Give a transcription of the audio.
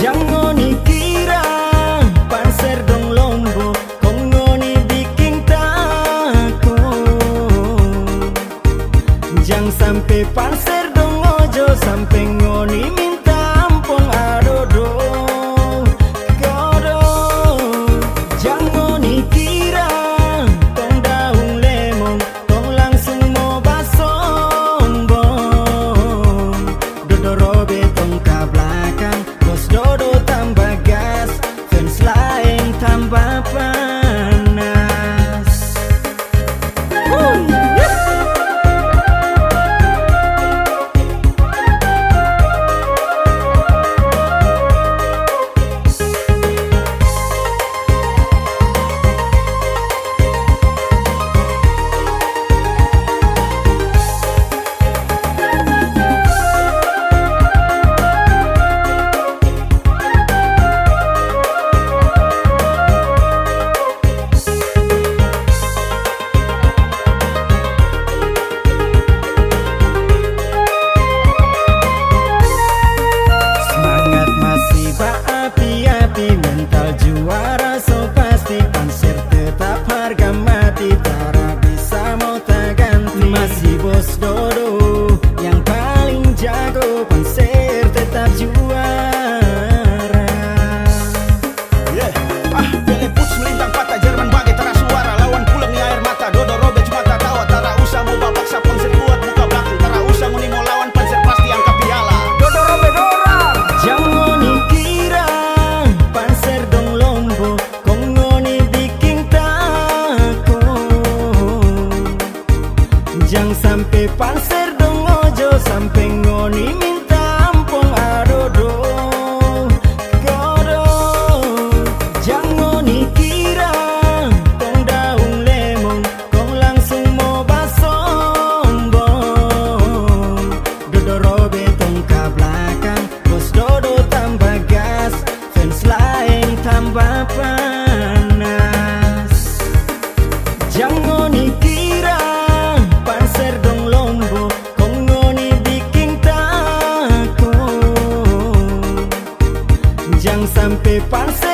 Jangan dikira panser dong lombok, kongoni bikin takut. Jangan sampai panser dong ojo, sampai ngoni minta ampun adodo. Kodo jangan dikira tong daun lemon, tong langsung mau basombong. Dodo robe tong ke belakang, bos dodo tambah gas, fans lain tambah panas. Api-api mental juara, so pasti panser tetap harga mati, cara bisa mau tak ganti. Masih bos dodo yang paling jago, panser tetap juara. Pele puts melintang patah, Jerman bagai teras suara, lawan pulang nih air mata. Dodo robe cuma tak tawa, tara usah mau babak sa panser kuat buka belakang, tara usah ngoni mau lawan panser pasti angkat piala. Dodo robe dorang. Jangan dikira panser dong lombok, kongoni bikin takut. Jangan sampai panser dong ojo, sampai ngoni minta ampun adodo. Kodo jangan dikira tong daun lemon, kong langsung mau basombong. Dodo robe tong ke belakang, bos dodo tambah gas, fans lain tambah panas. Jangan dikira panser dong lombok, kongoni bikin takut. Jangan sampai panser